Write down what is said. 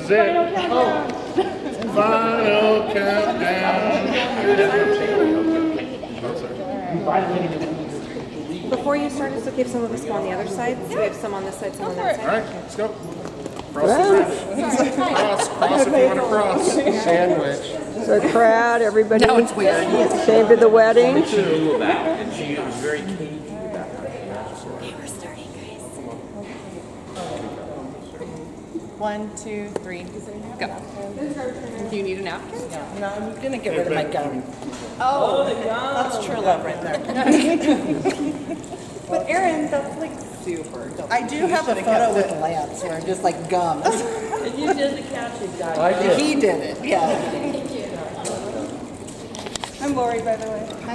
it. Final countdown. Before you start, it's okay if some of us go on the other side. So we have some on this side, some on that side. All right, let's go. Cross the bridge. Cross if you want to cross. Sandwich. So crowd, everybody Now it's weird. came to the wedding. And she was very cagey about that. Okay, we're starting, guys. 1, 2, 3. Go. Do you need a napkin? No, I'm gonna get rid of my gum. Oh, that's true love right there. But Erin, that's like super. I do have a photo with Lance where I'm just like gum. And you did the catching, guys. He did it, yeah. I'm Lori, by the way.